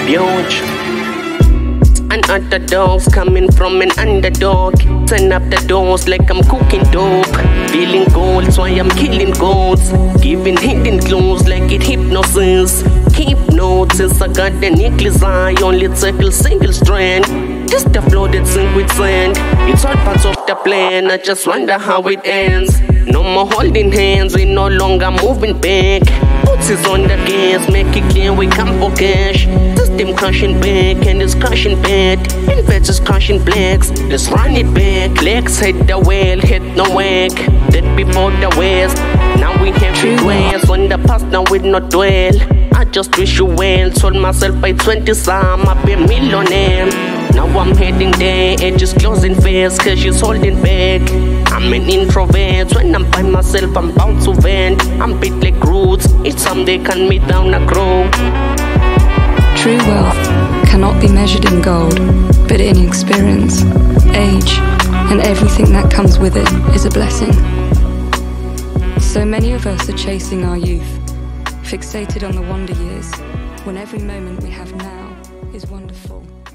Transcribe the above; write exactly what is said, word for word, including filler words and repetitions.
huge. And other dogs coming from an underdog. Turn up the doors like I'm cooking dope. Feeling gold, so I am killing goats. Giving hidden clues like it hypnosis. Keep notes, since I got the necklace I only circle single strand. Just a flow that sink with sand. It's all parts of the plan, I just wonder how it ends. No more holding hands, we no longer moving back. Boots is on the gas, make it clear we come for cash. System crushing back and it's crushing bad. Investors crushing blacks, let's run it back. Legs hit the wheel, hit no whack. That before the west, now we have regrets. On the past now we not dwell. I just wish you well, sold myself by twenty some, I be a millionaire. Now I'm heading there, edges closing fast, cause she's holding back. I'm an introvert, when I'm by myself I'm bound to vent. I'm bit like roots, each someday can me down a grow. True wealth cannot be measured in gold, but in experience, age, and everything that comes with it is a blessing. So many of us are chasing our youth, fixated on the wonder years, when every moment we have now is wonderful.